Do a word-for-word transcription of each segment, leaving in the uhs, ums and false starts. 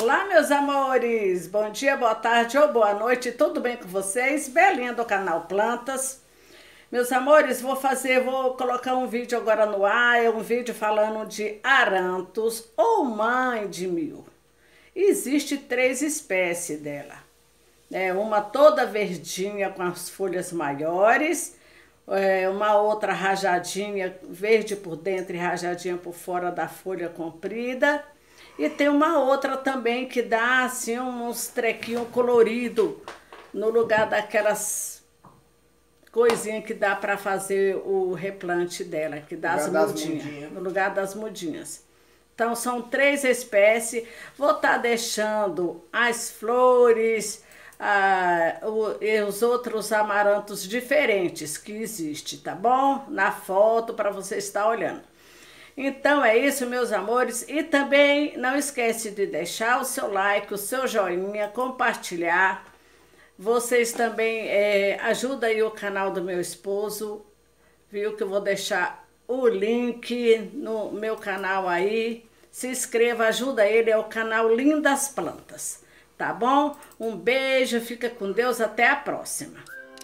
Olá, meus amores! Bom dia, boa tarde ou boa noite, tudo bem com vocês? Belinha do canal Plantas. Meus amores, vou fazer, vou colocar um vídeo agora no ar, é um vídeo falando de arantos ou mãe de mil. Existe três espécies dela. É uma toda verdinha com as folhas maiores, é uma outra rajadinha, verde por dentro e rajadinha por fora da folha comprida. E tem uma outra também que dá assim uns trequinhos coloridos no lugar daquelas coisinhas que dá para fazer o replante dela, que dá as mudinhas, mudinhas, no lugar das mudinhas. Então são três espécies. Vou estar tá deixando as flores, ah, o, e os outros amarantos diferentes que existem, tá bom? Na foto para você estar olhando. Então é isso, meus amores, e também não esquece de deixar o seu like, o seu joinha, compartilhar. Vocês também é, ajudam aí o canal do meu esposo, viu, que eu vou deixar o link no meu canal aí. Se inscreva, ajuda ele, é o canal Lindas Plantas, tá bom? Um beijo, fica com Deus, até a próxima.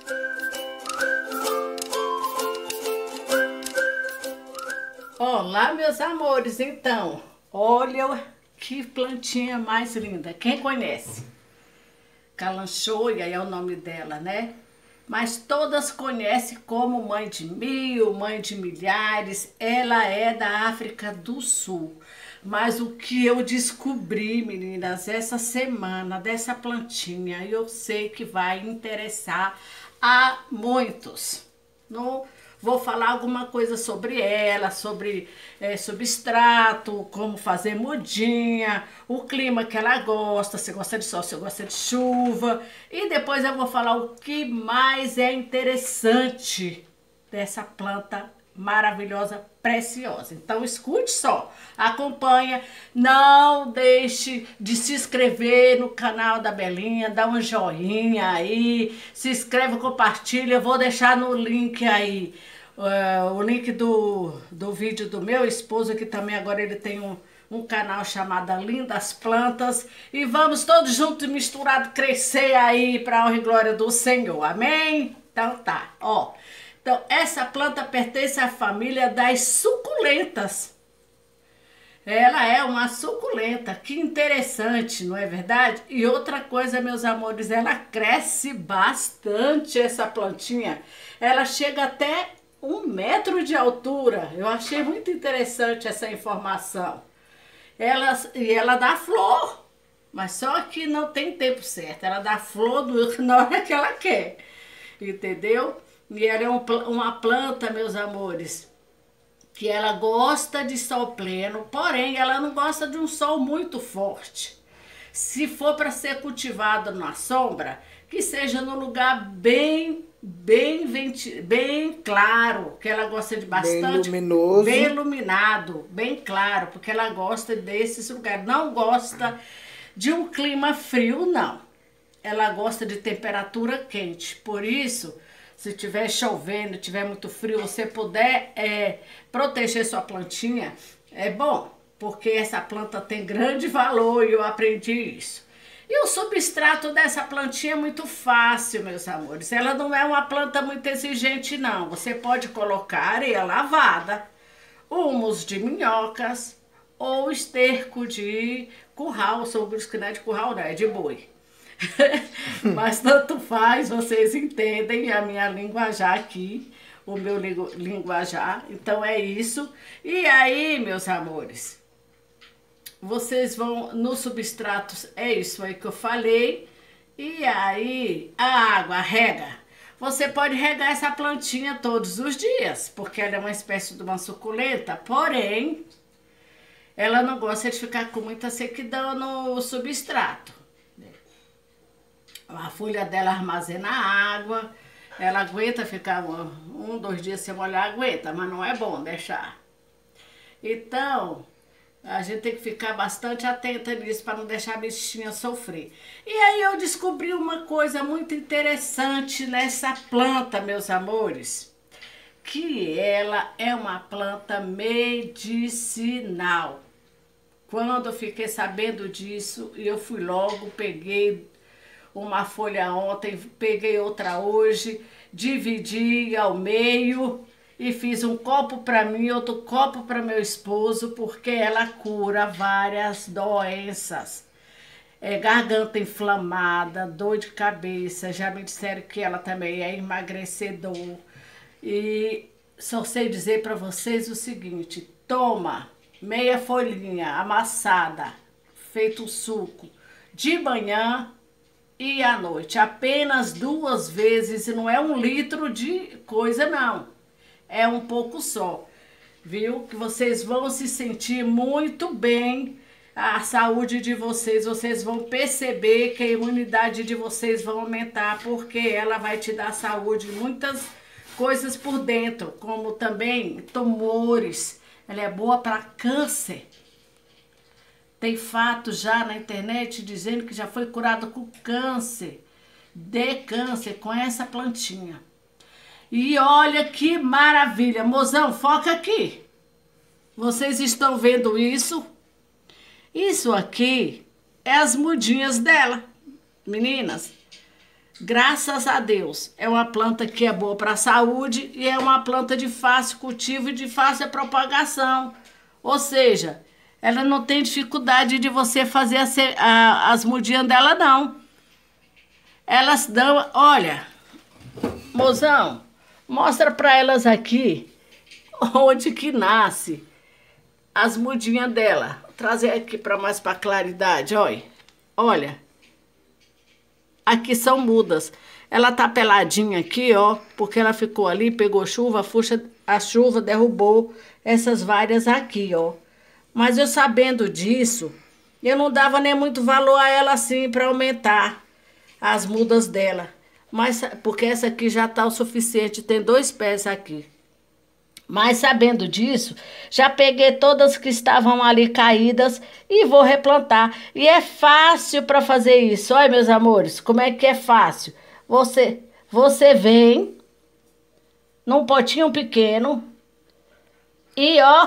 Olá, meus amores, então, olha que plantinha mais linda, quem conhece? Calanchoia é o nome dela, né? Mas todas conhecem como mãe de mil, mãe de milhares, ela é da África do Sul. Mas o que eu descobri, meninas, essa semana dessa plantinha, eu sei que vai interessar a muitos. No Vou falar alguma coisa sobre ela, sobre é, substrato, como fazer mudinha, o clima que ela gosta, se gosta de sol, se gosta de chuva. E depois eu vou falar o que mais é interessante dessa planta maravilhosa, preciosa. Então escute só, acompanha, não deixe de se inscrever no canal da Belinha, dá um joinha aí, se inscreve, compartilha, eu vou deixar no link aí. Uh, o link do, do vídeo do meu esposo, que também agora ele tem um, um canal chamado Lindas Plantas. E vamos todos juntos, misturados, crescer aí para a honra e glória do Senhor. Amém? Então tá, ó. Então essa planta pertence à família das suculentas. Ela é uma suculenta, que interessante, não é verdade? E outra coisa, meus amores, ela cresce bastante, essa plantinha. Ela chega até um metro de altura. Eu achei muito interessante essa informação. Ela, e ela dá flor, mas só que não tem tempo certo. Ela dá flor do, na hora que ela quer, entendeu? E ela é um, uma planta, meus amores, que ela gosta de sol pleno, porém ela não gosta de um sol muito forte. Se for para ser cultivada na sombra, que seja no lugar bem bem venti bem claro, que ela gosta de bastante, bem luminoso, bem iluminado, bem claro, porque ela gosta desses lugares. Não gosta de um clima frio, não. Ela gosta de temperatura quente. Por isso, se tiver chovendo, tiver muito frio, você puder é, proteger sua plantinha, é bom, porque essa planta tem grande valor e eu aprendi isso. E o substrato dessa plantinha é muito fácil, meus amores. Ela não é uma planta muito exigente, não. Você pode colocar areia lavada, humus de minhocas ou esterco de curral. Sou que não é de curral, não, é de boi. Mas tanto faz, vocês entendem a minha linguajar aqui, o meu linguajar. Então é isso. E aí, meus amores, vocês vão nos substratos, é isso aí que eu falei. E aí, a água, a rega. Você pode regar essa plantinha todos os dias, porque ela é uma espécie de uma suculenta, porém, ela não gosta de ficar com muita sequidão no substrato. A folha dela armazena água, ela aguenta ficar um, um dois dias sem molhar, aguenta, mas não é bom deixar. Então, a gente tem que ficar bastante atenta nisso para não deixar a bichinha sofrer. E aí eu descobri uma coisa muito interessante nessa planta, meus amores, que ela é uma planta medicinal. Quando eu fiquei sabendo disso, eu fui logo, peguei uma folha ontem, peguei outra hoje, dividi ao meio e fiz um copo para mim, outro copo para meu esposo, porque ela cura várias doenças. É, garganta inflamada, dor de cabeça, já me disseram que ela também é emagrecedor. E só sei dizer para vocês o seguinte, toma meia folhinha amassada, feito suco, de manhã e à noite, apenas duas vezes, e não é um litro de coisa não, é um pouco só, viu? Que vocês vão se sentir muito bem, a saúde de vocês, vocês vão perceber que a imunidade de vocês vai aumentar, porque ela vai te dar saúde, muitas coisas por dentro, como também tumores, ela é boa para câncer. Tem fatos já na internet dizendo que já foi curado com câncer, de câncer, com essa plantinha. E olha que maravilha, mozão, foca aqui. Vocês estão vendo isso? Isso aqui é as mudinhas dela, meninas. Graças a Deus, é uma planta que é boa para a saúde e é uma planta de fácil cultivo e de fácil propagação. Ou seja, ela não tem dificuldade de você fazer a, a, as mudinhas dela, não. Elas dão, olha, mozão, mostra para elas aqui onde que nasce as mudinhas dela. Vou trazer aqui para mais para claridade, olha. Olha. Aqui são mudas. Ela tá peladinha aqui, ó, porque ela ficou ali, pegou chuva, a, fuxa, a chuva derrubou essas várias aqui, ó. Mas eu sabendo disso, eu não dava nem muito valor a ela assim para aumentar as mudas dela. Mas porque essa aqui já tá o suficiente, tem dois pés aqui. Mas sabendo disso, já peguei todas que estavam ali caídas e vou replantar. E é fácil para fazer isso. Olha, meus amores, como é que é fácil. Você, você vem num potinho pequeno e ó,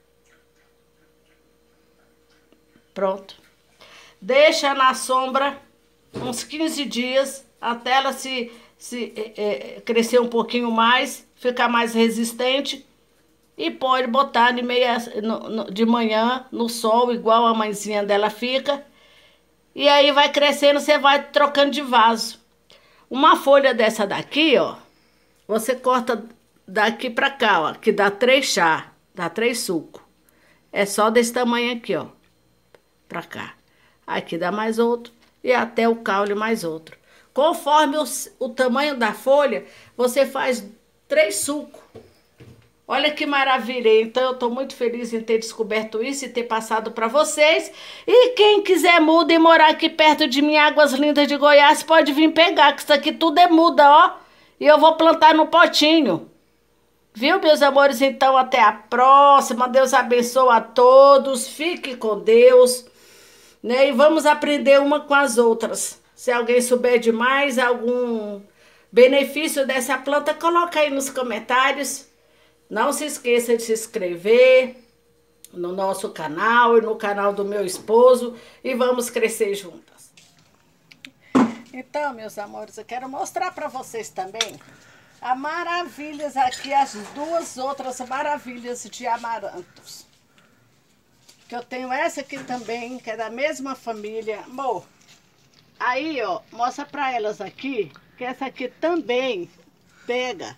pronto. Deixa na sombra uns quinze dias até ela se, se é, é, crescer um pouquinho mais, ficar mais resistente. E pode botar de, meia, no, no, de manhã no sol, igual a mãezinha dela fica. E aí vai crescendo, você vai trocando de vaso. Uma folha dessa daqui, ó, você corta daqui pra cá, ó, que dá três chá, dá três sucos. É só desse tamanho aqui, ó, pra cá. Aqui dá mais outro e até o caule mais outro. Conforme o, o tamanho da folha, você faz três sucos. Olha que maravilha, então eu estou muito feliz em ter descoberto isso e ter passado para vocês. E quem quiser muda e morar aqui perto de mim, Águas Lindas de Goiás, pode vir pegar, que isso aqui tudo é muda, ó. E eu vou plantar no potinho. Viu, meus amores? Então até a próxima, Deus abençoe a todos, fique com Deus, né? E vamos aprender uma com as outras. Se alguém souber de mais algum benefício dessa planta, coloca aí nos comentários. Não se esqueça de se inscrever no nosso canal e no canal do meu esposo e vamos crescer juntas. Então, meus amores, eu quero mostrar para vocês também as maravilhas aqui, as duas outras maravilhas de amarantos. Que eu tenho essa aqui também, que é da mesma família. Amor, aí, ó, mostra para elas aqui, que essa aqui também pega...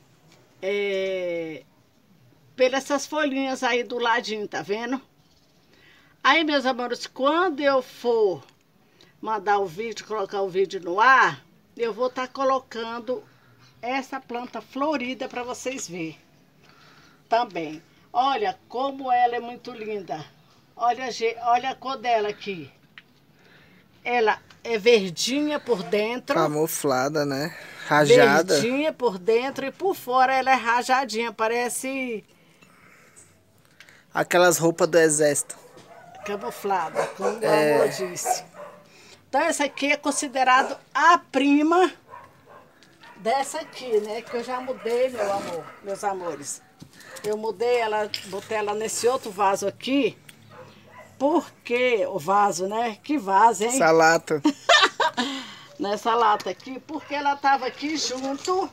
É, pelas essas folhinhas aí do ladinho, tá vendo? Aí, meus amores, quando eu for mandar o vídeo, colocar o vídeo no ar, eu vou estar tá colocando essa planta florida para vocês verem também. Olha como ela é muito linda. Olha, olha a cor dela aqui. Ela é verdinha por dentro. Camuflada, né? Rajada. Verdinha por dentro e por fora ela é rajadinha, parece... aquelas roupas do exército. Camuflada, como o é... amor disse. Então essa aqui é considerado a prima dessa aqui, né? Que eu já mudei, meu amor, meus amores. Eu mudei ela, botei ela nesse outro vaso aqui, Porque o vaso, né? Que vaso, hein? Essa lata. Nessa lata aqui, porque ela tava aqui junto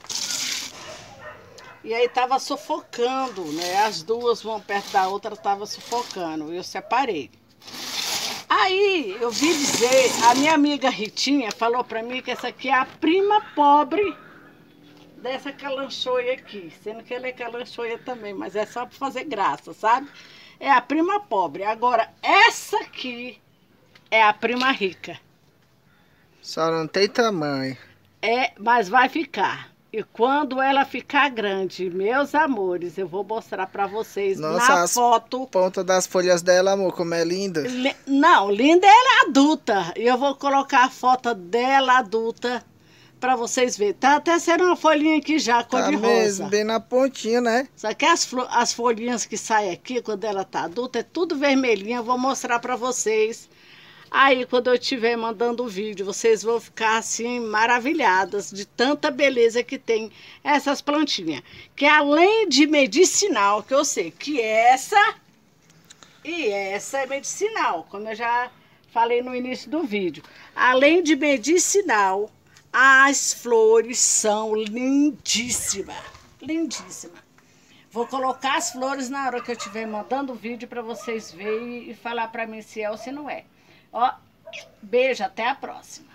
e aí tava sufocando, né? As duas, uma perto da outra, tava sufocando. Eu separei. Aí eu vi dizer, a minha amiga Ritinha falou pra mim que essa aqui é a prima pobre dessa calanchoia aqui. Sendo que ela é calanchoia também, mas é só pra fazer graça, sabe? É a prima pobre. Agora, essa aqui é a prima rica. Só não tem tamanho. É, mas vai ficar. E quando ela ficar grande, meus amores, eu vou mostrar pra vocês Nossa, na as foto. Ponta das folhas dela, amor, como é linda. Li- Não, linda ela é adulta. E eu vou colocar a foto dela adulta pra vocês verem. Tá até sendo uma folhinha aqui já, cor Tá de mesmo, rosa. bem na pontinha, né? Só que as, flo- as folhinhas que saem aqui, quando ela tá adulta, é tudo vermelhinha. Eu vou mostrar pra vocês. Aí, quando eu estiver mandando o vídeo, vocês vão ficar assim maravilhadas de tanta beleza que tem essas plantinhas. Que além de medicinal, que eu sei que essa e essa é medicinal, como eu já falei no início do vídeo. Além de medicinal, as flores são lindíssimas, lindíssimas. Vou colocar as flores na hora que eu estiver mandando o vídeo para vocês verem e falar para mim se é ou se não é. Ó, beijo, até a próxima.